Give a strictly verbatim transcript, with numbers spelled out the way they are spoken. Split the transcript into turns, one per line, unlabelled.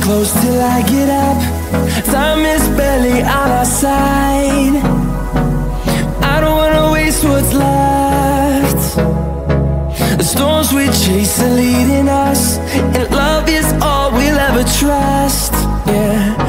close till I get up. Time is barely on our side. I don't wanna waste what's left. The storms we chase are leading us, and love is all we'll ever trust. Yeah.